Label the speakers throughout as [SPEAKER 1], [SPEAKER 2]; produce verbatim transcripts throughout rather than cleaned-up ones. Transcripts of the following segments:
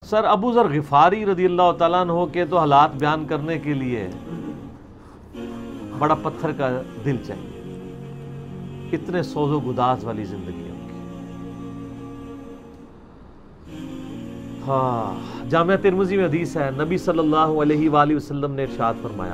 [SPEAKER 1] سر ابو ذر غفاری رضی اللہ تعالیٰ عنہ کے تو حالات بیان کرنے کے لیے بڑا پتھر کا دل چاہیے، اتنے سوز و گداز والی زندگی ہے ان کی۔ ہاں، جامعہ ترمذی میں حدیث ہے، نبی صلی اللہ علیہ وآلہ وسلم نے ارشاد فرمایا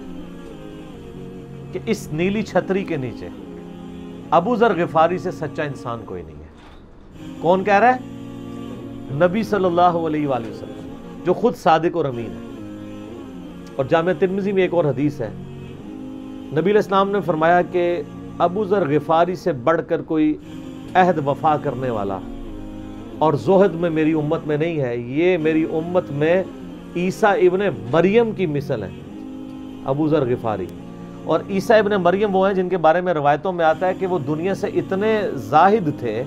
[SPEAKER 1] کہ اس نیلی چھتری کے نیچے ابو ذر غفاری سے سچا انسان کوئی نہیں ہے۔ کون کہہ رہا ہے؟ نبی صلی اللہ علیہ وآلہ وسلم، جو خود صادق اور امین ہے۔ اور جامعہ ترمذی میں ایک اور حدیث ہے، نبی علیہ السلام نے فرمایا کہ ابو ذر غفاری سے بڑھ کر کوئی عہد وفا کرنے والا اور زہد میں میری امت میں نہیں ہے، یہ میری امت میں عیسیٰ ابن مریم کی مثل ہے، ابو ذر غفاری۔ اور عیسیٰ ابن مریم وہ ہیں جن کے بارے میں روایتوں میں آتا ہے کہ وہ دنیا سے اتنے زاہد تھے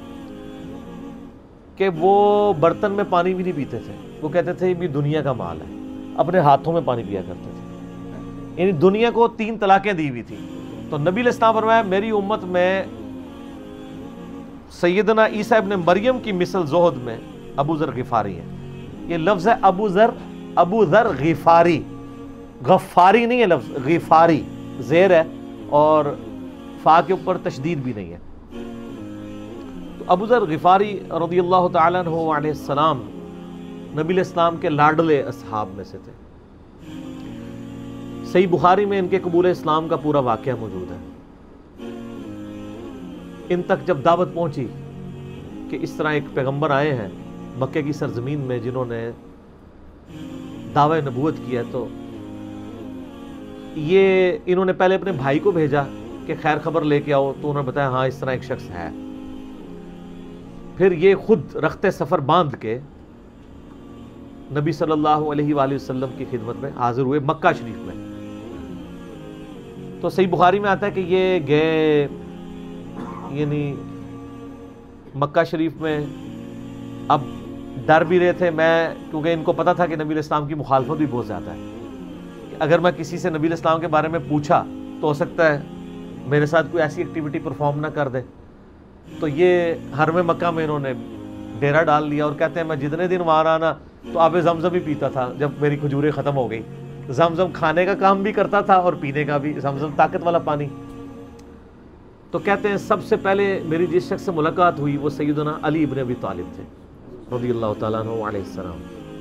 [SPEAKER 1] کہ وہ برتن میں پانی بھی نہیں پیتے تھے، وہ کہتے تھے یہ بھی دنیا کا مال ہے، اپنے ہاتھوں میں پانی پیا کرتے تھے، یعنی دنیا کو تین طلاقیں دی ہوئی تھی۔ تو نبی علیہ السلام فرمایا میری امت میں سیدنا عیسیٰ ابن مریم کی مثل زہد میں ابو ذر غفاری ہے۔ یہ لفظ ہے ابو ذر، ابو ذر غفاری، غفاری نہیں ہے لفظ، غفاری زیر ہے اور فا کے اوپر تشدید بھی نہیں ہے۔ تو ابو ذر غفاری رضی اللہ تعالیٰ عنہ علیہ السلام نبی علیہ السلام کے لاڈلے اصحاب میں سے تھے۔ صحیح بخاری میں ان کے قبول اسلام کا پورا واقعہ موجود ہے۔ ان تک جب دعوت پہنچی کہ اس طرح ایک پیغمبر آئے ہیں مکے کی سرزمین میں جنہوں نے دعوی نبوت کیا، تو یہ انہوں نے پہلے اپنے بھائی کو بھیجا کہ خیر خبر لے کے آؤ، تو انہوں نے بتایا ہاں اس طرح ایک شخص ہے۔ پھر یہ خود رخت سفر باندھ کے نبی صلی اللہ علیہ وآلہ وسلم کی خدمت میں حاضر ہوئے مکہ شریف میں۔ تو صحیح بخاری میں آتا ہے کہ یہ گئے، یعنی مکہ شریف میں اب ڈر بھی رہے تھے، میں کیونکہ ان کو پتا تھا کہ نبی علیہ السلام کی مخالفت بھی بہت زیادہ ہے، کہ اگر میں کسی سے نبی علیہ السلام کے بارے میں پوچھا تو ہو سکتا ہے میرے ساتھ کوئی ایسی ایکٹیویٹی پرفارم نہ کر دے۔ تو یہ حرم مکہ میں انہوں نے ڈیرا ڈال لیا، اور کہتے ہیں میں جتنے دن وہاں رہا نا تو آب زمزم ہی پیتا تھا جب میری کھجوریں ختم ہو گئی۔ زمزم کھانے کا کام بھی کرتا تھا اور پینے کا بھی، زمزم طاقت والا پانی۔ تو کہتے ہیں سب سے پہلے میری جس شخص سے ملاقات ہوئی وہ سیدنا علی ابن ابی طالب تھے رضی اللہ تعالیٰ عنہ علیہ السلام۔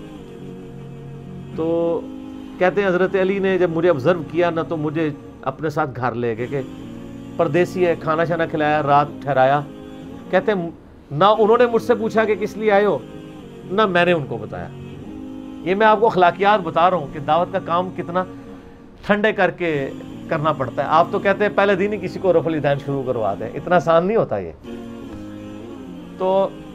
[SPEAKER 1] تو کہتے ہیں حضرت علی نے جب مجھے آبزرو کیا نہ تو مجھے اپنے ساتھ گھر لے گئے، کہ پردیسی ہے، کھانا شانا کھلایا، رات ٹھہرایا۔ کہتے ہیں نہ انہوں نے مجھ سے پوچھا کہ کس لیے آئے ہو، نہ میں نے ان کو بتایا۔ یہ میں آپ کو اخلاقیات بتا رہا ہوں کہ دعوت کا کام کتنا ٹھنڈے کر کے کرنا پڑتا ہے۔ آپ تو کہتے ہیں پہلے دن ہی کسی کو رفع الیدین شروع کروا دیں، اتنا آسان نہیں ہوتا یہ۔ تو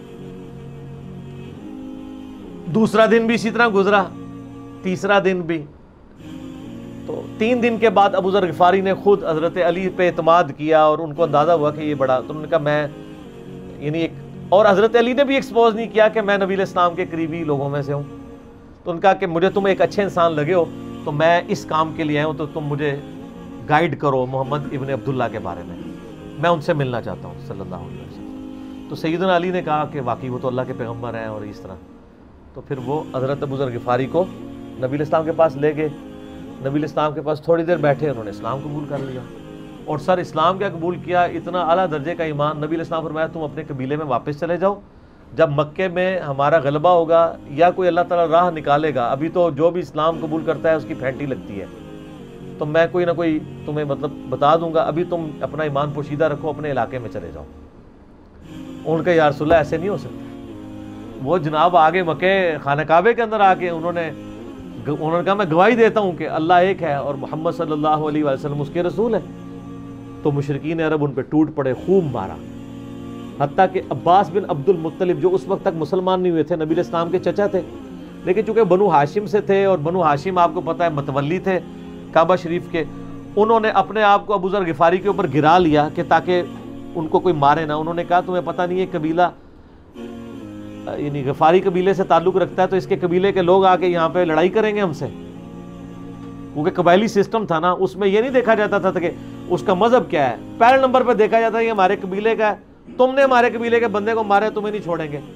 [SPEAKER 1] دوسرا دن بھی اسی طرح گزرا، تیسرا دن بھی۔ تو تین دن کے بعد ابو ذر غفاری نے خود حضرت علی پہ اعتماد کیا اور ان کو اندازہ ہوا کہ یہ بڑا، تو انہوں نے کہا میں یعنی ایک، اور حضرت علی نے بھی ایکسپوز نہیں کیا کہ میں نبی علیہ السلام کے قریبی لوگوں میں سے ہوں۔ تو ان کا کہ مجھے تم ایک اچھے انسان لگے ہو تو میں اس کام کے لیے آیا ہوں، تو تم مجھے گائیڈ کرو محمد ابن عبداللہ کے بارے میں، میں ان سے ملنا چاہتا ہوں صلی اللہ علیہ وسلم۔ تو سیدنا علی نے کہا کہ واقعی وہ تو اللہ کے پیغمبر ہیں اور اس طرح۔ تو پھر وہ حضرت ابو ذر غفاری کو نبی علیہ السلام کے پاس لے گئے، نبی علیہ السلام کے پاس تھوڑی دیر بیٹھے، انہوں نے اسلام قبول کر لیا۔ اور سر اسلام کیا قبول کیا، اتنا اعلیٰ درجے کا ایمان۔ نبی علیہ السلام فرمایا تم اپنے قبیلے میں واپس چلے جاؤ، جب مکے میں ہمارا غلبہ ہوگا یا کوئی اللہ تعالیٰ راہ نکالے گا، ابھی تو جو بھی اسلام قبول کرتا ہے اس کی پھینٹی لگتی ہے، تو میں کوئی نہ کوئی تمہیں مطلب بتا دوں گا، ابھی تم اپنا ایمان پوشیدہ رکھو، اپنے علاقے میں چلے جاؤ۔ ان کا یا رسول اللہ ایسے نہیں ہو سکتا۔ وہ جناب آگے مکے خانہ کعبے کے اندر آ کے انہوں نے انہوں نے کہا میں گواہی دیتا ہوں کہ اللہ ایک ہے اور محمد صلی اللہ علیہ وسلم اس کے رسول ہے۔ تو مشرکین عرب ان پہ ٹوٹ پڑے، خوب مارا، حتیٰ کہ عباس بن عبد المطلب جو اس وقت تک مسلمان نہیں ہوئے تھے، نبی علیہ السلام کے چچا تھے، لیکن چونکہ بنو ہاشم سے تھے اور بنو ہاشم آپ کو پتہ ہے متولی تھے کعبہ شریف کے، انہوں نے اپنے آپ کو ابو ذر غفاری کے اوپر گرا لیا کہ تاکہ ان کو کوئی مارے نہ۔ انہوں نے کہا تمہیں پتہ نہیں ہے قبیلہ یعنی غفاری قبیلے سے تعلق رکھتا ہے تو اس کے قبیلے کے لوگ آ کے یہاں پہ لڑائی کریں گے ہم سے، کیونکہ قبائلی سسٹم تھا نا، اس میں یہ نہیں دیکھا جاتا تھا کہ اس کا مذہب کیا ہے، پہلے نمبر پہ دیکھا جاتا ہے یہ ہمارے قبیلے کا ہے، تم نے ہمارے قبیلے کے بندے کو مارے تمہیں نہیں چھوڑیں گے۔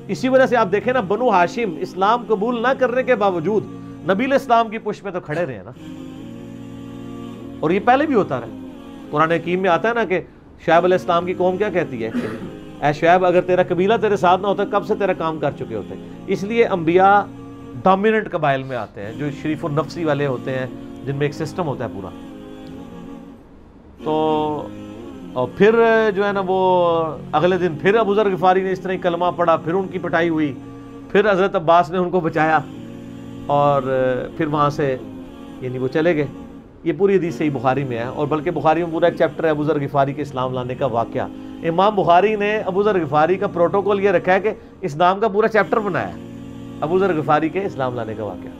[SPEAKER 1] اسی وجہ سے آپ دیکھیں نا، بنو ہاشم اسلام قبول نہ کرنے کے باوجود نبی علیہ السلام کی پشت پہ تو کھڑے رہے نا، اور یہ پہلے بھی ہوتا رہا۔ قرآن حکیم میں آتا ہے نا کہ شعیب علیہ السلام کی قوم کیا کہتی ہے، اے شعیب اگر تیرا قبیلہ تیرے ساتھ نہ ہوتا کب سے تیرا کام کر چکے ہوتے۔ اس لیے انبیاء ڈومیننٹ قبائل میں آتے ہیں، جو شریف النفسی والے ہوتے ہیں، جن میں ایک سسٹم ہوتا ہے پورا۔ تو اور پھر جو ہے نا وہ اگلے دن پھر ابو ذر غفاری نے اس طرح کلمہ پڑھا، پھر ان کی پٹائی ہوئی، پھر حضرت عباس نے ان کو بچایا، اور پھر وہاں سے یعنی وہ چلے گئے۔ یہ پوری حدیث صحیح بخاری میں ہے، اور بلکہ بخاری میں پورا ایک چیپٹر ہے ابو ذر غفاری کے اسلام لانے کا واقعہ۔ امام بخاری نے ابو ذر غفاری کا پروٹوکول یہ رکھا ہے کہ اس نام کا پورا چیپٹر بنایا ہے، ابو ذر غفاری کے اسلام لانے کا واقعہ۔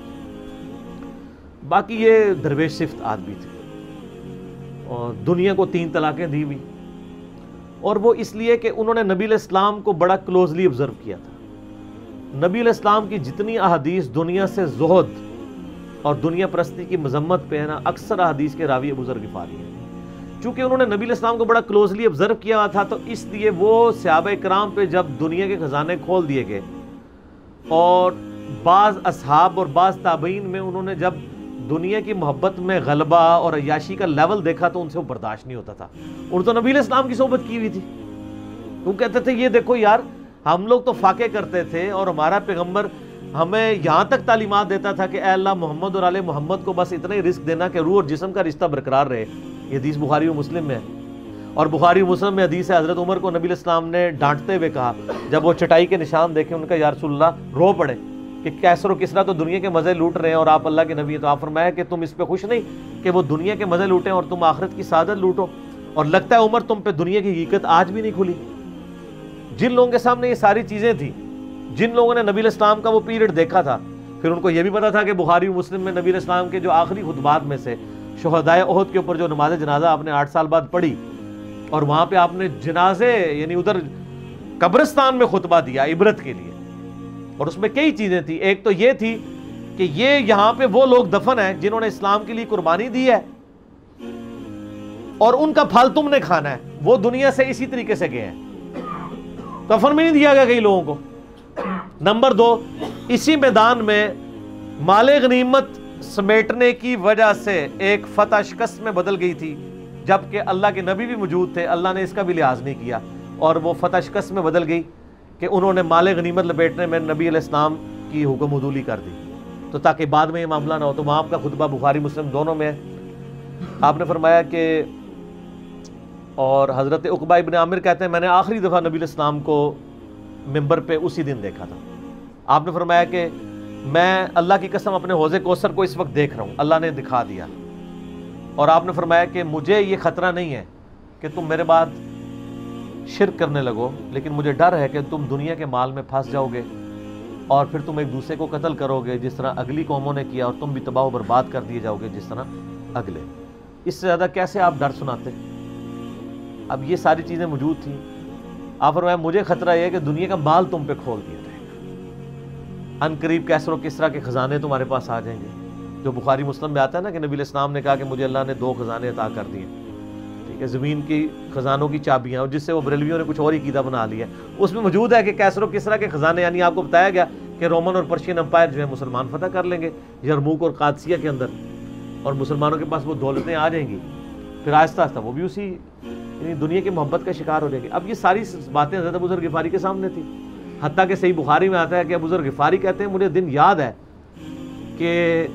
[SPEAKER 1] باقی یہ درویش صفت آدمی تھے، اور دنیا کو تین طلاقیں دی ہوئی، اور وہ اس لیے کہ انہوں نے نبی علیہ السلام کو بڑا کلوزلی آبزرو کیا تھا۔ نبی علیہ السلام کی جتنی احادیث دنیا سے زہد اور دنیا پرستی کی مذمت پہ ہے نا، اکثر احادیث کے راوی ابو ذر غفاری ہیں۔ چونکہ انہوں نے نبی علیہ السلام کو بڑا کلوزلی آبزرو کیا ہوا تھا، تو اس لیے وہ صحابہ کرام پہ جب دنیا کے خزانے کھول دیے گئے، اور بعض اصحاب اور بعض تابعین میں انہوں نے جب دنیا کی محبت میں غلبہ اور عیاشی کا لیول دیکھا تو ان سے وہ برداشت نہیں ہوتا تھا۔ انہوں تو نبی علیہ السلام کی صحبت کی ہوئی تھی، وہ کہتے تھے یہ دیکھو یار، ہم لوگ تو فاقے کرتے تھے، اور ہمارا پیغمبر ہمیں یہاں تک تعلیمات دیتا تھا کہ اے اللہ محمد اور آل محمد کو بس اتنا ہی رزق دینا کہ روح اور جسم کا رشتہ برقرار رہے۔ یہ حدیث بخاری و مسلم میں ہے، اور بخاری و مسلم میں حدیث ہے حضرت عمر کو نبی علیہ السلام نے ڈانٹتے ہوئے کہا، جب وہ چٹائی کے نشان دیکھے ان کا یا رسول اللہ رو پڑے کہ کیسر و کسرا تو دنیا کے مزے لوٹ رہے ہیں اور آپ اللہ کے نبی ہیں، تو آپ فرمایا کہ تم اس پہ خوش نہیں کہ وہ دنیا کے مزے لوٹیں اور تم آخرت کی سعادت لوٹو؟ اور لگتا ہے عمر تم پہ دنیا کی حقیقت آج بھی نہیں کھلی۔ جن لوگوں کے سامنے یہ ساری چیزیں تھیں، جن لوگوں نے نبی علیہ السلام کا وہ پیریڈ دیکھا تھا، پھر ان کو یہ بھی پتا تھا کہ بخاری و مسلم میں نبی علیہ السلام کے جو آخری خطبات میں سے شہدائے احد کے اوپر جو نماز جنازہ آپ نے آٹھ سال بعد پڑھی، اور وہاں پہ آپ نے جنازے یعنی ادھر قبرستان میں خطبہ دیا عبرت کے لیے، اور اس میں کئی چیزیں تھیں۔ ایک تو یہ تھی کہ یہ یہاں پہ وہ لوگ دفن ہیں جنہوں نے اسلام کے لیے قربانی دی ہے، اور ان کا پھل تم نے کھانا ہے، وہ دنیا سے اسی طریقے سے گئے ہیں، کفن میں نہیں دیا گیا کئی لوگوں کو۔ نمبر دو، اسی میدان میں مال غنیمت سمیٹنے کی وجہ سے ایک فتح شکست میں بدل گئی تھی، جبکہ اللہ کے نبی بھی موجود تھے، اللہ نے اس کا بھی لحاظ نہیں کیا، اور وہ فتح شکست میں بدل گئی کہ انہوں نے مال غنیمت لپیٹنے میں نبی علیہ السلام کی حکم عدولی کر دی، تو تاکہ بعد میں یہ معاملہ نہ ہو۔ تو وہاں آپ کا خطبہ بخاری مسلم دونوں میں ہے۔ آپ نے فرمایا کہ، اور حضرت عقبہ ابن عامر کہتے ہیں میں نے آخری دفعہ نبی علیہ السلام کو ممبر پہ اسی دن دیکھا تھا۔ آپ نے فرمایا کہ میں اللہ کی قسم اپنے حوض کوثر کو اس وقت دیکھ رہا ہوں، اللہ نے دکھا دیا، اور آپ نے فرمایا کہ مجھے یہ خطرہ نہیں ہے کہ تم میرے بعد شرک کرنے لگو، لیکن مجھے ڈر ہے کہ تم دنیا کے مال میں پھنس جاؤ گے، اور پھر تم ایک دوسرے کو قتل کرو گے جس طرح اگلی قوموں نے کیا، اور تم بھی تباہ و برباد کر دیے جاؤ گے جس طرح اگلے۔ اس سے زیادہ کیسے آپ ڈر سناتے؟ اب یہ ساری چیزیں موجود تھیں۔ آپ فرمایا مجھے خطرہ یہ ہے کہ دنیا کا مال تم پہ کھول دیا جائے گا، ان قریب کیسر و کسرا کے خزانے تمہارے پاس آ جائیں گے، جو بخاری مسلم میں آتا ہے نا کہ نبی علیہ السلام نے کہا کہ مجھے اللہ نے دو خزانے عطا کر دیے، ٹھیک ہے، زمین کی خزانوں کی چابیاں، اور جس سے وہ بریلویوں نے کچھ اور ہی قیدہ بنا لیا، اس میں موجود ہے کہ کیسر و کسرا کے خزانے، یعنی آپ کو بتایا گیا کہ رومن اور پرشین امپائر جو ہے مسلمان فتح کر لیں گے یرموک اور قادسیہ کے اندر، اور مسلمانوں کے پاس وہ دولتیں آ جائیں گی، پھر آہستہ آہستہ وہ بھی اسی یعنی دنیا کی محبت کا شکار ہو جائے گی۔ اب یہ ساری باتیں حضرت ابو ذر غفاری کے سامنے تھی، حتیٰ کہ صحیح بخاری میں آتا ہے کہ ابو ذر غفاری کہتے ہیں مجھے دن یاد ہے کہ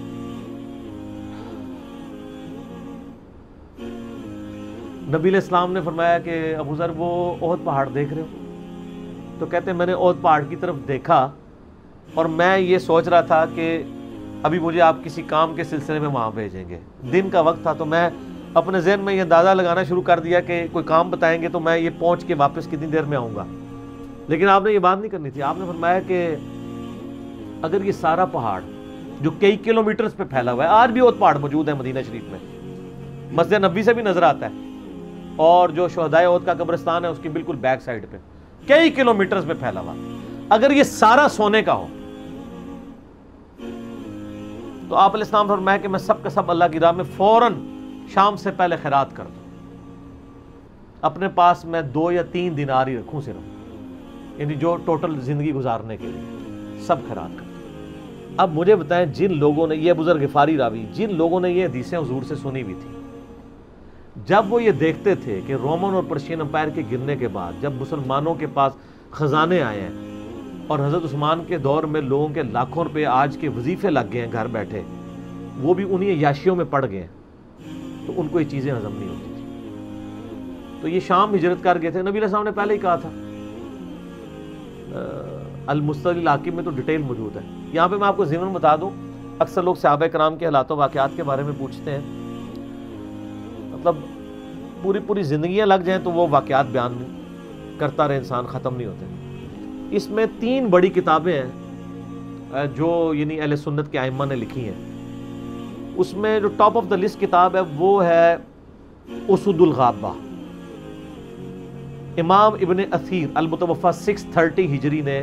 [SPEAKER 1] نبی علیہ السلام نے فرمایا کہ ابو ذر وہ احد پہاڑ دیکھ رہے ہو؟ تو کہتے ہیں میں نے احد پہاڑ کی طرف دیکھا، اور میں یہ سوچ رہا تھا کہ ابھی مجھے آپ کسی کام کے سلسلے میں وہاں بھیجیں گے، دن کا وقت تھا، تو میں اپنے ذہن میں یہ اندازہ لگانا شروع کر دیا کہ کوئی کام بتائیں گے تو میں یہ پہنچ کے واپس کتنی دیر میں آؤں گا، لیکن آپ نے یہ بات نہیں کرنی تھی۔ آپ نے فرمایا کہ اگر یہ سارا پہاڑ جو کئی کلومیٹرز پہ پھیلا ہوا ہے، آج بھی احد پہاڑ موجود ہے مدینہ شریف میں، مسجد نبوی سے بھی نظر آتا ہے، اور جو شہدائے احد کا قبرستان ہے اس کی بالکل بیک سائڈ پہ کئی کلومیٹرز پہ پھیلا ہوا، اگر یہ سارا سونے کا ہو تو آپ علیہ السلام فرمایا کہ میں سب کا سب اللہ کی راہ میں فوراً شام سے پہلے خیرات کر دوں، اپنے پاس میں دو یا تین دینار ہی رکھوں صرف، یعنی جو ٹوٹل زندگی گزارنے کے لیے سب خیرات کرتے ہیں۔ اب مجھے بتائیں جن لوگوں نے، یہ ابو ذر غفاری راوی، جن لوگوں نے یہ حدیثیں حضور سے سنی ہوئی تھی، جب وہ یہ دیکھتے تھے کہ رومن اور پرشین امپائر کے گرنے کے بعد جب مسلمانوں کے پاس خزانے آئے ہیں اور حضرت عثمان کے دور میں لوگوں کے لاکھوں روپے آج کے وظیفے لگ گئے ہیں گھر بیٹھے، وہ بھی انہی عیاشیوں میں پڑ گئے ہیں، تو ان کو یہ چیزیں ہضم نہیں ہوتی تھی۔ تو یہ شام ہجرت کر گئے تھے۔ نبی علیہ السلام نے پہلے ہی کہا تھا، المستدرک الحاکم میں تو ڈیٹیل موجود ہے۔ یہاں پہ میں آپ کو ضمن بتا دوں، اکثر لوگ صحابہ کرام کے حالات و واقعات کے بارے میں پوچھتے ہیں، مطلب پوری پوری زندگیاں لگ جائیں تو وہ واقعات بیان کرتا رہے انسان، ختم نہیں ہوتے۔ اس میں تین بڑی کتابیں ہیں جو یعنی اہل سنت کے ائمہ نے لکھی ہیں۔ اس میں جو ٹاپ آف دا لسٹ کتاب ہے وہ ہے اسد الغابہ۔ امام ابن اثیر المتوفہ سکس تھرٹی ہجری نے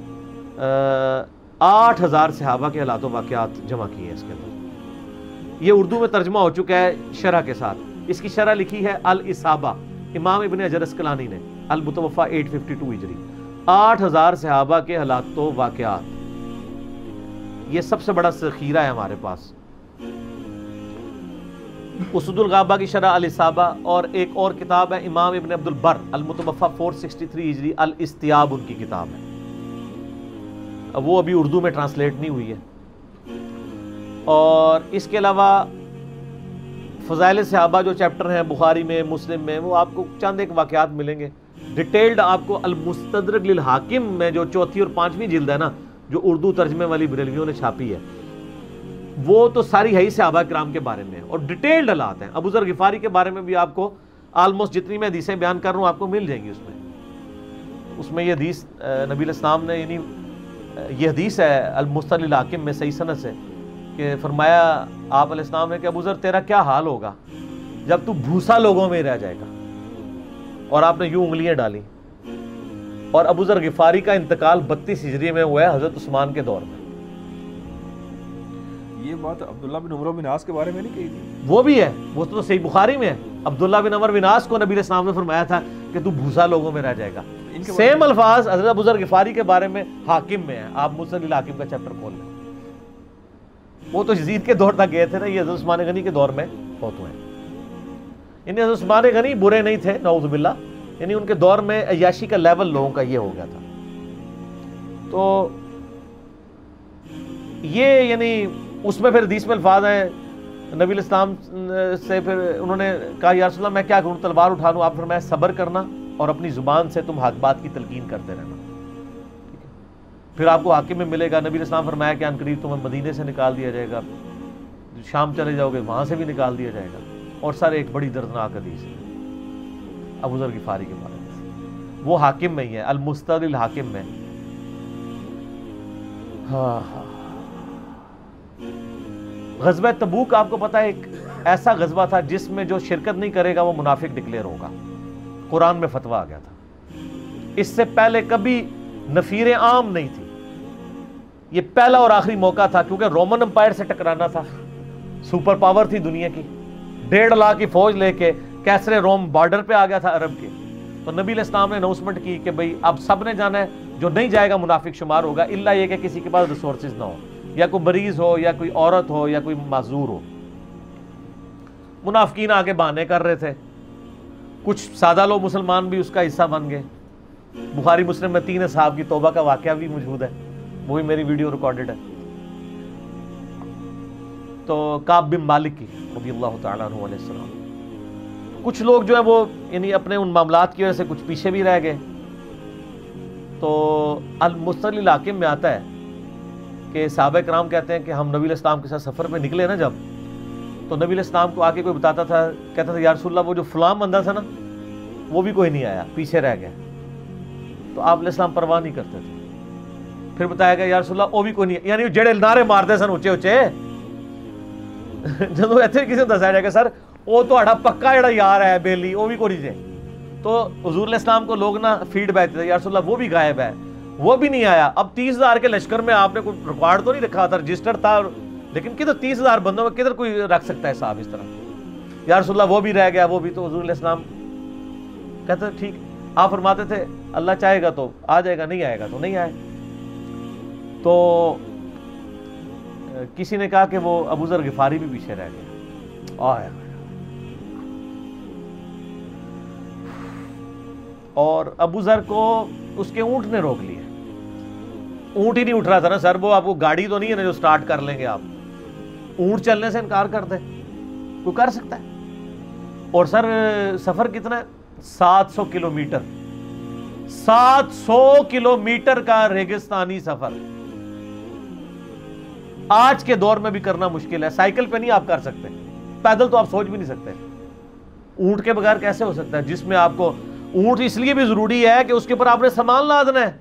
[SPEAKER 1] آٹھ ہزار صحابہ کے حالات و واقعات جمع کیے ہیں اس کے اندر۔ یہ اردو میں ترجمہ ہو چکا ہے شرح کے ساتھ۔ اس کی شرح لکھی ہے الاصابہ امام ابن حجر اسقلانی نے، المتوفہ آٹھ سو باون ہجری۔ آٹھ ہزار صحابہ کے حالات و واقعات، یہ سب سے بڑا ذخیرہ ہے ہمارے پاس۔ اسد الغابہ کی شرح الاصابہ، اور ایک اور کتاب ہے امام ابن عبد البر المتوفہ چار سو تریسٹھ ہجری، الاستیاب ان کی کتاب ہے، اب وہ ابھی اردو میں ٹرانسلیٹ نہیں ہوئی ہے۔ اور اس کے علاوہ فضائل صحابہ جو چیپٹر ہیں بخاری میں، مسلم میں، وہ آپ کو چند ایک واقعات ملیں گے ڈیٹیلڈ۔ آپ کو المستدرک للحاکم میں جو چوتھی اور پانچویں جلد ہے نا، جو اردو ترجمے والی بریلویوں نے چھاپی ہے، وہ تو ساری ہے ہی صحابہ کرام کے بارے میں اور ڈیٹیلڈ حالات ہیں۔ ابو ذر غفاری کے بارے میں بھی آپ کو آلموسٹ جتنی میں حدیثیں بیان کر رہا ہوں آپ کو مل جائیں گی۔ اس میں اس میں یہ حدیث نبی علیہ السلام نے، یعنی یہ حدیث ہے المستدرک للحاکم میں صحیح سند سے، کہ فرمایا آپ علیہ السلام نے کہ ابو ذر تیرا کیا حال ہوگا جب تو بھوسا لوگوں میں رہ جائے گا، اور آپ نے یوں انگلیاں ڈالی۔ اور ابو ذر غفاری کا انتقال بتیس ہجری میں ہوا ہے حضرت عثمان کے دور میں۔
[SPEAKER 2] یہ بات عبداللہ بن عمر بن عاص کے بارے میں نہیں کہی تھی؟
[SPEAKER 1] وہ بھی ہے، وہ تو صحیح بخاری میں ہے۔ عبداللہ بن عمر بن عاص کو نبی علیہ السلام نے فرمایا تھا کہ تو بھوسا لوگوں میں رہ جائے گا۔ سیم الفاظ حضرت ابو ذر غفاری کے بارے میں حاکم میں ہے، آپ مستدرک للحاکم کا چیپٹر کھول لیں۔ وہ تو یزید کے دور تک گئے تھے نا، یہ حضرت عثمان غنی کے دور میں فوت ہوئے ہیں۔ یعنی حضرت عثمان غنی برے نہیں تھے نعوذ باللہ، یعنی ان کے دور میں عیاشی کا لیول لوگوں کا یہ ہو گیا تھا۔ تو یہ یعنی اس میں پھر حدیث میں الفاظ ہیں، نبی علیہ السلام سے پھر انہوں نے کہا یا رسول اللہ میں کیا کروں، تلوار اٹھا لوں؟ آپ فرمایا صبر کرنا اور اپنی زبان سے تم حق بات کی تلقین کرتے رہنا، ٹھیک ہے؟ پھر آپ کو حاکم میں ملے گا۔ نبی علیہ السلام فرمایا کہ ان قریب تمہیں مدینے سے نکال دیا جائے گا، شام چلے جاؤ گے وہاں سے بھی نکال دیا جائے گا۔ اور سر ایک بڑی دردناک حدیث ہے ابو ذر غفاری کے بارے میں، وہ حاکم میں ہی ہے، المستدرک للحاکم میں۔ ہاں ہاں غزوہ تبوک آپ کو پتا ہے ایک ایسا غزوہ تھا جس میں جو شرکت نہیں کرے گا وہ منافق ڈکلیئر ہوگا، قرآن میں فتویٰ آ گیا تھا۔ اس سے پہلے کبھی نفیر عام نہیں تھی، یہ پہلا اور آخری موقع تھا، کیونکہ رومن امپائر سے ٹکرانا تھا، سپر پاور تھی دنیا کی، ڈیڑھ لاکھ کی فوج لے کے کیسرے روم بارڈر پہ آ گیا تھا عرب کے۔ تو نبی علیہ السلام نے اناؤنسمنٹ کی کہ بھئی اب سب نے جانا ہے، جو نہیں جائے گا منافق شمار ہوگا، الا یہ کہ کسی کے پاس ریسورسز نہ ہو، یا کوئی مریض ہو، یا کوئی عورت ہو، یا کوئی معذور ہو۔ منافقین آگے بہانے کر رہے تھے، کچھ سادہ لوگ مسلمان بھی اس کا حصہ بن گئے۔ بخاری مسلم میں تین اصحاب کی توبہ کا واقعہ بھی موجود ہے، وہ بھی میری ویڈیو ریکارڈڈ ہے۔ تو کعب بن مالک کی رضی اللہ تعالیٰ عنہ علیہ السلام، کچھ لوگ جو ہیں وہ یعنی اپنے ان معاملات کی وجہ سے کچھ پیچھے بھی رہ گئے۔ تو المستدرک للحاکم میں آتا ہے کہ صحابہ کرام کہتے ہیں کہ ہم نبی علیہ السلام کے ساتھ سفر پہ نکلے نا جب، تو نبی علیہ السلام کو آ کے کوئی بتاتا تھا، کہتا تھا یا رسول اللہ وہ جو فلاں بندہ تھا نا وہ بھی کوئی نہیں آیا، پیچھے رہ گیا۔ تو آپ علیہ السلام پرواہ نہیں کرتے تھے۔ پھر بتایا گیا یا رسول اللہ وہ بھی کوئی نہیں، یعنی جڑے نعرے مارتے سن اچے اچے جدوں ایتھے کسی نے دسایا جائے کہ سر وہ تہاڈا پکا جڑا یار ہے بیلی وہ بھی کوئی نہیں جائے، تو حضور علیہ السلام کو لوگ نا فیڈ بیک دیتے یا رسول اللہ وہ بھی غائب ہے، وہ بھی نہیں آیا۔ اب تیس ہزار کے لشکر میں آپ نے کوئی ریکارڈ تو نہیں رکھا تھا، رجسٹر تھا، لیکن کدھر تیس ہزار بندوں میں کدھر کوئی رکھ سکتا ہے صاحب اس طرح؟ یا رسول اللہ وہ بھی رہ گیا، وہ بھی۔ تو حضور علیہ السلام کہتے ہیں ٹھیک، آپ فرماتے تھے اللہ چاہے گا تو آ جائے گا، نہیں آئے گا تو نہیں آئے. تو کسی نے کہا کہ وہ ابو ذر غفاری بھی پیچھے رہ گیا. آیا اور ابو ذر کو اس کے اونٹ نے روک لیا. اونٹ ہی نہیں اٹھ رہا تھا نا سر، وہ آپ کو گاڑی تو نہیں ہے نا جو سٹارٹ کر لیں گے آپ. اونٹ چلنے سے انکار کر دے، کوئی کر سکتا ہے؟ اور سر سفر کتنا ہے؟ سات سو کلو میٹر سات سو کلو میٹر کا ریگستانی سفر آج کے دور میں بھی کرنا مشکل ہے. سائیکل پہ نہیں آپ کر سکتے، پیدل تو آپ سوچ بھی نہیں سکتے. اونٹ کے بغیر کیسے ہو سکتا ہے، جس میں آپ کو اونٹ اس لیے بھی ضروری ہے کہ اس کے اوپر آپ نے سامان لادنا ہے.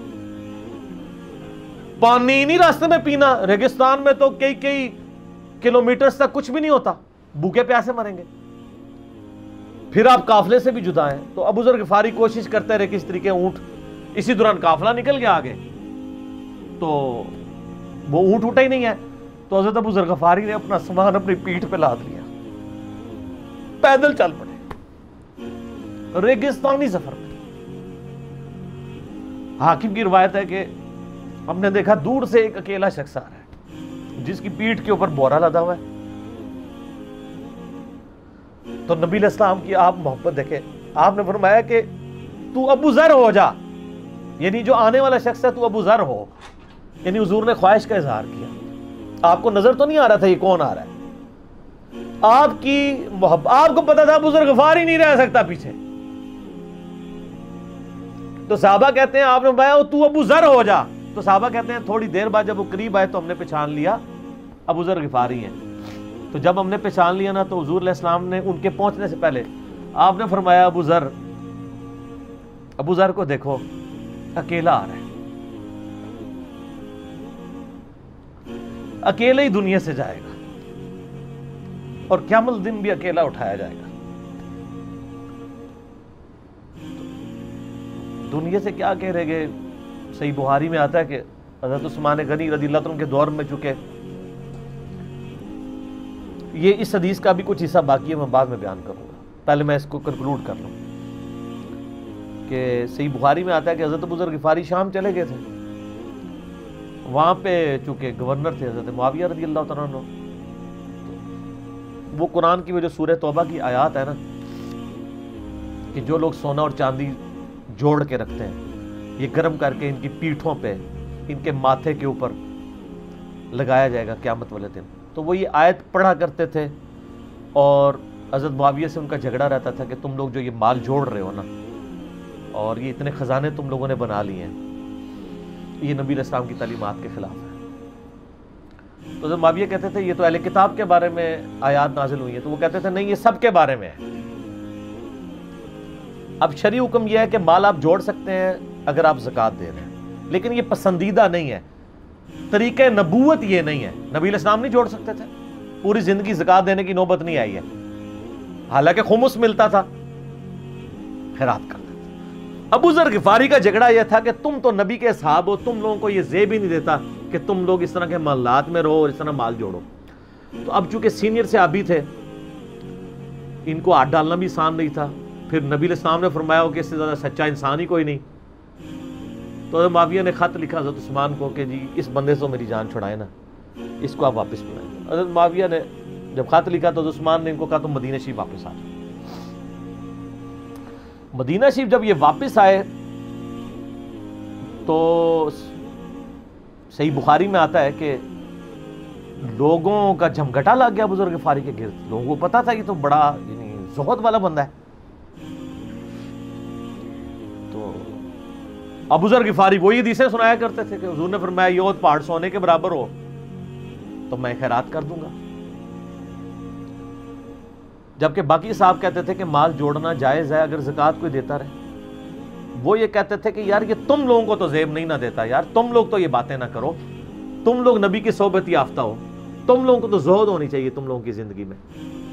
[SPEAKER 1] پانی نہیں راستے میں پینا، ریگستان میں تو کئی کئی کلومیٹرز تک کچھ بھی نہیں ہوتا، بھوکے پیاسے مریں گے. پھر آپ قافلے سے بھی جدا ہیں. تو ابو ذر غفاری کوشش کرتے رہے کس طریقے اونٹ، اسی دوران قافلہ نکل گیا آگے تو وہ اونٹ اٹھا ہی نہیں ہے. تو حضرت ابو ذر غفاری نے اپنا سامان اپنی پیٹھ پہ لاد لیا، پیدل چل پڑے ریگستانی سفر میں. حاکم کی روایت ہے کہ ہم نے دیکھا دور سے ایک اکیلا شخص آ رہا ہے جس کی پیٹھ کے اوپر بورا لدا ہوا ہے. تو نبی علیہ السلام کی آپ محبت دیکھیں، آپ نے فرمایا کہ تو ابو ذر ہو جا، یعنی جو آنے والا شخص ہے تو ابو ذر ہو. یعنی حضور نے خواہش کا اظہار کیا. آپ کو نظر تو نہیں آ رہا تھا یہ کون آ رہا ہے، آپ کی محبت، آپ کو پتا تھا ابو ذر غفاری نہیں رہ سکتا پیچھے. تو صحابہ کہتے ہیں آپ نے فرمایا تو ابو ذر ہو جا. تو صحابہ کہتے ہیں تھوڑی دیر بعد جب وہ قریب آئے تو ہم نے پہچان لیا ابو ذر غفاری ہیں. تو جب ہم نے پہچان لیا نا تو حضور علیہ السلام نے ان کے پہنچنے سے پہلے آپ نے فرمایا ابو ذر ابو ذر کو دیکھو اکیلا آ رہا ہے، اکیلے ہی دنیا سے جائے گا اور قیامت دن بھی اکیلا اٹھایا جائے گا. دنیا سے کیا کہہ رہے گے. صحیح بخاری میں آتا ہے کہ حضرت عثمان غنی رضی اللہ عنہ کے دور میں چکے، یہ اس حدیث کا بھی کچھ حصہ باقی ہے، میں بعد میں بیان کروں گا، پہلے میں اس کو کنکلوڈ کر لوں. کہ صحیح بخاری میں آتا ہے کہ حضرت ابو ذر غفاری شام چلے گئے تھے، وہاں پہ چونکہ گورنر تھے حضرت معاویہ رضی اللہ تعالیٰ عنہ. وہ قرآن کی وہ جو سورہ توبہ کی آیات ہے نا کہ جو لوگ سونا اور چاندی جوڑ کے رکھتے ہیں یہ گرم کر کے ان کی پیٹھوں پہ، ان کے ماتھے کے اوپر لگایا جائے گا قیامت والے دن. تو وہ یہ آیت پڑھا کرتے تھے اور حضرت معاویہ سے ان کا جھگڑا رہتا تھا کہ تم لوگ جو یہ مال جوڑ رہے ہو نا اور یہ اتنے خزانے تم لوگوں نے بنا لیے ہیں، یہ نبی علیہ السلام کی تعلیمات کے خلاف ہے. تو حضرت معاویہ کہتے تھے یہ تو اہل کتاب کے بارے میں آیات نازل ہوئی ہیں. تو وہ کہتے تھے نہیں، یہ سب کے بارے میں ہے. اب شرعی حکم یہ ہے کہ مال آپ جوڑ سکتے ہیں اگر آپ زکوٰۃ دے رہے ہیں، لیکن یہ پسندیدہ نہیں ہے، طریقہ نبوت یہ نہیں ہے. نبی علیہ السلام نہیں جوڑ سکتے تھے، پوری زندگی زکوٰۃ دینے کی نوبت نہیں آئی ہے، حالانکہ خمس ملتا تھا، خیرات کرتے تھے. ابو ذر غفاری کا جھگڑا یہ تھا کہ تم تو نبی کے اصحاب ہو، تم لوگوں کو یہ زیب ہی نہیں دیتا کہ تم لوگ اس طرح کے محلات میں رہو اور اس طرح مال جوڑو. تو اب چونکہ سینئر صحابی تھے، ان کو ہاتھ ڈالنا بھی آسان نہیں تھا. پھر نبی علیہ السلام نے فرمایا ہو کہ اس سے زیادہ سچا انسان ہی کوئی نہیں. تو حضرت معاویہ نے خط لکھا حضرت عثمان کو کہ جی اس بندے سے میری جان چھڑائے نا، اس کو آپ واپس بلائیں. حضرت معاویہ نے جب خط لکھا تو حضرت عثمان نے ان کو کہا تم مدینہ شریف واپس آ جاؤ. مدینہ شریف جب یہ واپس آئے تو صحیح بخاری میں آتا ہے کہ لوگوں کا جھمگٹا لگ گیا ابو ذر غفاری کے گرد. لوگوں کو پتا تھا یہ تو بڑا یعنی زہد والا بندہ ہے. تو ابو ذر غفاری وہی حدیثیں سنایا کرتے تھے کہ حضور نے فرمایا یہ احد پہاڑ سونے کے برابر ہو تو میں خیرات کر دوں گا. جبکہ باقی صاحب کہتے تھے کہ مال جوڑنا جائز ہے اگر زکوٰۃ کوئی دیتا رہے. وہ یہ کہتے تھے کہ یار یہ تم لوگوں کو تو زیب نہیں نہ دیتا، یار تم لوگ تو یہ باتیں نہ کرو، تم لوگ نبی کی صحبت یافتہ ہو، تم لوگوں کو تو زہد ہونی چاہیے تم لوگوں کی زندگی میں.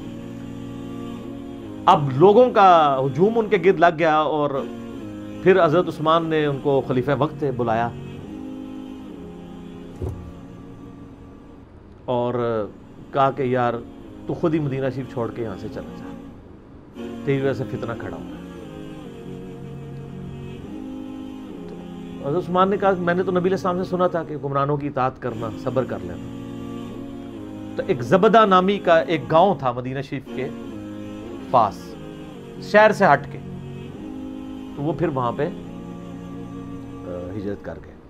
[SPEAKER 1] اب لوگوں کا ہجوم ان کے گرد لگ گیا اور پھر حضرت عثمان نے ان کو خلیفہ وقت بلایا اور کہا کہ یار تو خود ہی مدینہ شریف چھوڑ کے یہاں سے چلا جا، تیری وجہ سے فتنہ کھڑا ہو رہا ہے. حضرت عثمان نے کہا میں نے تو نبی علیہ السلام سے سنا تھا کہ حکمرانوں کی اطاعت کرنا، صبر کر لینا. تو ایک زبدہ نامی کا ایک گاؤں تھا مدینہ شریف کے پاس، شہر سے ہٹ کے، تو وہ پھر وہاں پہ ہجرت کر گئے.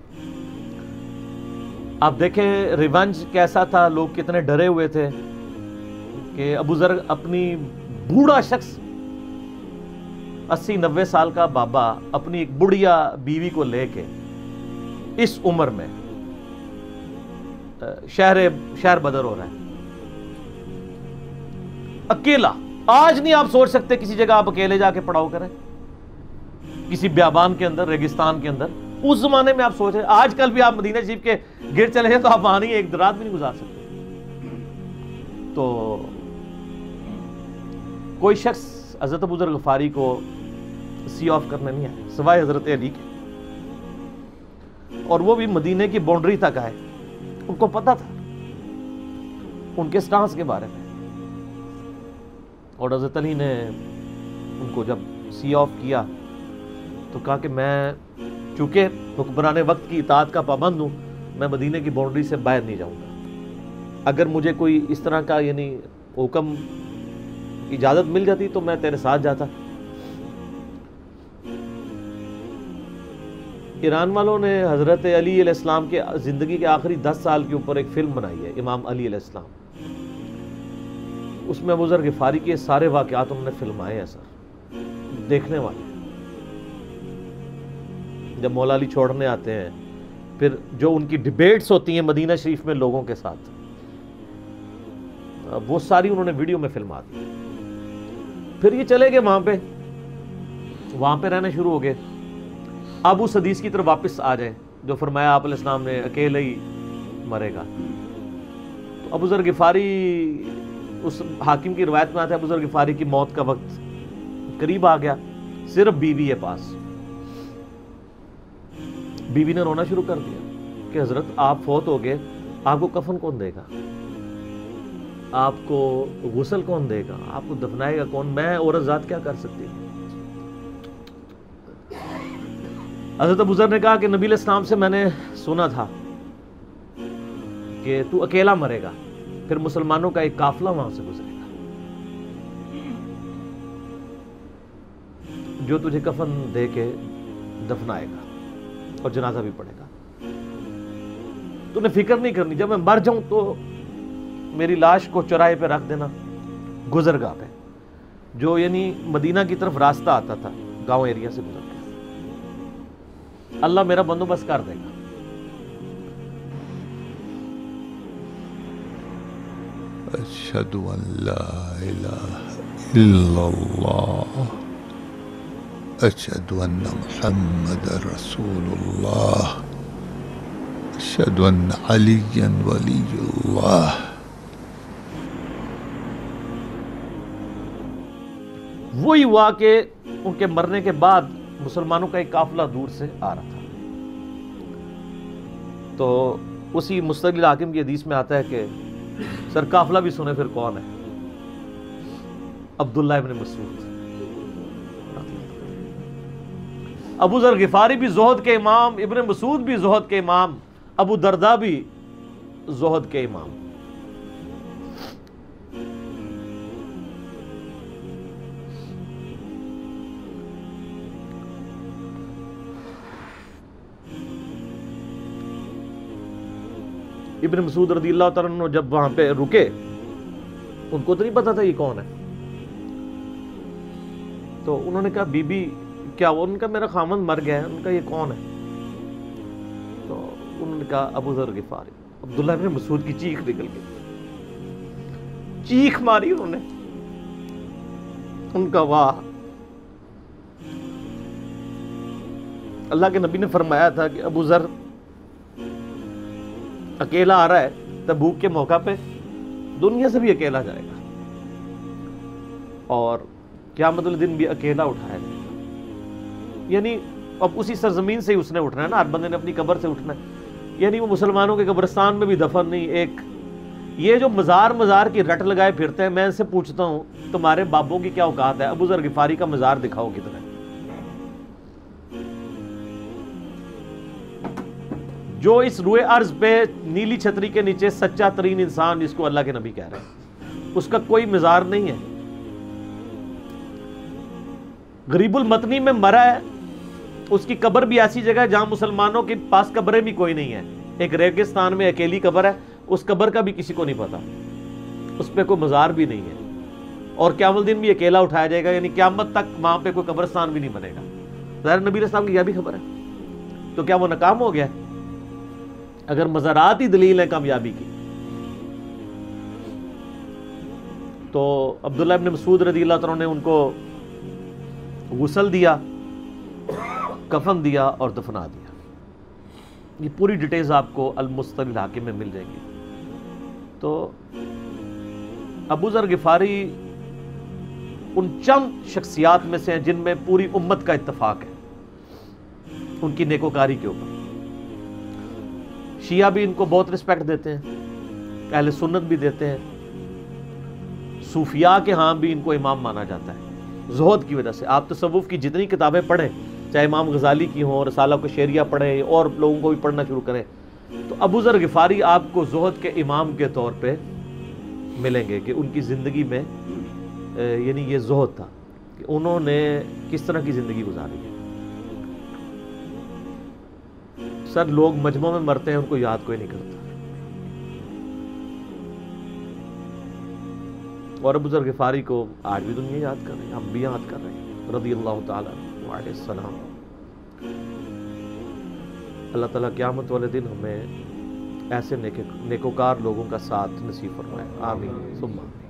[SPEAKER 1] آپ دیکھیں ریونج کیسا تھا، لوگ کتنے ڈرے ہوئے تھے کہ ابو ذر اپنی بوڑھا شخص اسی نوے سال کا بابا اپنی ایک بڑھیا بیوی کو لے کے اس عمر میں شہر شہر بدر ہو رہا ہے اکیلا. آج نہیں آپ سوچ سکتے کسی جگہ آپ اکیلے جا کے پڑاؤ کریں، کسی بیابان کے اندر، ریگستان کے اندر. اس زمانے میں آپ سوچ رہے، آج کل بھی آپ مدینہ شریف کے گر چلے جائیں تو آپ وہاں نہیں ایک رات بھی نہیں گزار سکتے. تو کوئی شخص حضرت ابو ذر غفاری کو سی آف کرنے نہیں آیا سوائے حضرت علی کے، اور وہ بھی مدینے کی باؤنڈری تک آئے. ان کو پتا تھا ان کے سٹانس کے بارے میں، اور حضرت علی نے ان کو جب سی آف کیا تو کہا کہ میں چونکہ حکمران وقت کی اطاعت کا پابند ہوں، میں مدینے کی باؤنڈری سے باہر نہیں جاؤں گا. اگر مجھے کوئی اس طرح کا یعنی حکم اجازت مل جاتی تو میں تیرے ساتھ جاتا. ایران والوں نے حضرت علی علیہ السلام کے زندگی کے آخری دس سال کے اوپر ایک فلم بنائی ہے، امام علی علیہ السلام. اس میں ابو ذر غفاری کے سارے واقعات انہوں نے فلمائے ہیں سر، دیکھنے والے. جب مولا علی چھوڑنے آتے ہیں، پھر جو ان کی ڈیبیٹس ہوتی ہیں مدینہ شریف میں لوگوں کے ساتھ، وہ ساری انہوں نے ویڈیو میں فلما دی. پھر یہ چلے گئے وہاں پہ وہاں پہ رہنے شروع ہو گئے. اب اس حدیث کی طرف واپس آ جائیں جو فرمایا آپ علیہ السلام نے اکیلے ہی مرے گا. تو ابو ذر غفاری، اس حاکم کی روایت میں آتا ہے ابو ذر غفاری کی موت کا وقت قریب آ گیا، صرف بیوی ہے پاس. بیوی نے رونا شروع کر دیا کہ حضرت آپ فوت ہو گئے، آپ کو کفن کون دے گا، آپ کو غسل کون دے گا، آپ کو دفنائے گا کون، میں عورت ذات کیا کر سکتی ہوں. حضرت ابو ذر نے کہا کہ نبی علیہ السلام سے میں نے سنا تھا کہ تو اکیلا مرے گا، پھر مسلمانوں کا ایک قافلہ وہاں سے گزرے گا جو تجھے کفن دے کے دفنائے گا اور جنازہ بھی پڑے گا. تو نے فکر نہیں کرنی، جب میں مر جاؤں تو میری لاش کو چوراہے پہ رکھ دینا، گزرگاہ پہ، جو یعنی مدینہ کی طرف راستہ آتا تھا گاؤں ایریا سے گزر کے، اللہ میرا بندوبست کر دے گا.
[SPEAKER 3] اشہد ان لا الہ الا اللہ اشہد ان محمد رسول اللہ اشہد ان علی ولی اللہ.
[SPEAKER 1] وہی ہوا کہ ان کے مرنے کے بعد مسلمانوں کا ایک قافلہ دور سے آ رہا تھا. تو اسی مستقل حاکم کی حدیث میں آتا ہے کہ سر قافلہ بھی سنے پھر کون ہے، عبداللہ ابن مسعود. ابو ذر غفاری بھی زہد کے امام، ابن مسعود بھی زہد کے امام، ابو دردہ بھی زہد کے امام. ابن مسعود رضی اللہ تعالیٰ عنہ جب وہاں پہ رکے، ان کو تو نہیں پتا تھا یہ کون ہے. تو انہوں نے کہا بی بی کیا وہ، ان کا میرا خامند مر گیا ہے. ان کا یہ کون ہے؟ تو انہوں نے کہا ابو ذر غفاری. عبداللہ ابن مسعود کی چیخ نکل گئی، چیخ ماری انہوں نے. ان کا واہ، اللہ کے نبی نے فرمایا تھا کہ ابو ذر اکیلا آ رہا ہے تبوک کے موقع پہ، دنیا سے بھی اکیلا جائے گا، اور قیامت الدین بھی اکیلا اٹھایا جائے گا. یعنی اب اسی سرزمین سے ہی اس نے اٹھنا ہے نا، ہر بندے نے اپنی قبر سے اٹھنا ہے. یعنی وہ مسلمانوں کے قبرستان میں بھی دفن نہیں. ایک یہ جو مزار مزار کی رٹ لگائے پھرتے ہیں، میں ان سے پوچھتا ہوں تمہارے بابوں کی کیا اوقات ہے؟ ابو ذر غفاری کا مزار دکھاؤ کدھر ہے. جو اس روئے ارض پہ نیلی چھتری کے نیچے سچا ترین انسان جس کو اللہ کے نبی کہہ رہے ہیں، اس کا کوئی مزار نہیں ہے. غریب المتنی میں مرا ہے، اس کی قبر بھی ایسی جگہ ہے جہاں مسلمانوں کے پاس قبریں بھی کوئی نہیں ہے. ایک ریگستان میں اکیلی قبر ہے، اس قبر کا بھی کسی کو نہیں پتا، اس پہ کوئی مزار بھی نہیں ہے، اور قیامت الدین بھی اکیلا اٹھایا جائے گا، یعنی قیامت تک وہاں پہ کوئی قبرستان بھی نہیں بنے گا. ظاہر نبی علیہ السلام کی یہ بھی خبر ہے، تو کیا وہ ناکام ہو گیا؟ اگر مزارات ہی دلیل ہے کامیابی کی، تو عبداللہ ابن مسعود رضی اللہ عنہ نے ان کو غسل دیا، کفن دیا اور دفنا دیا. یہ پوری ڈیٹیلز آپ کو المستدرک الحاکم میں مل جائیں گی. تو ابو ذر غفاری ان چند شخصیات میں سے ہیں جن میں پوری امت کا اتفاق ہے ان کی نیکوکاری کے اوپر. شیعہ بھی ان کو بہت رسپیکٹ دیتے ہیں، اہل سنت بھی دیتے ہیں، صوفیاء کے ہاں بھی ان کو امام مانا جاتا ہے زہد کی وجہ سے. آپ تصوف کی جتنی کتابیں پڑھیں، چاہے امام غزالی کی ہوں، رسالہ کو شیریہ پڑھیں اور لوگوں کو بھی پڑھنا شروع کریں، تو ابو ذر غفاری آپ کو زہد کے امام کے طور پہ ملیں گے کہ ان کی زندگی میں یعنی یہ زہد تھا کہ انہوں نے کس طرح کی زندگی گزاری ہے. سر لوگ مجمع میں مرتے ہیں، ان کو یاد کوئی نہیں کرتا، اور ابو ذر غفاری کو آج بھی دنیا یاد کر رہی ہے، ہم بھی یاد کر رہے ہیں رضی اللہ تعالیٰ علیہ السلام. اللہ تعالیٰ قیامت والے دن ہمیں ایسے نیکوکار لوگوں کا ساتھ نصیب فرمائے. آمین ثم آمین.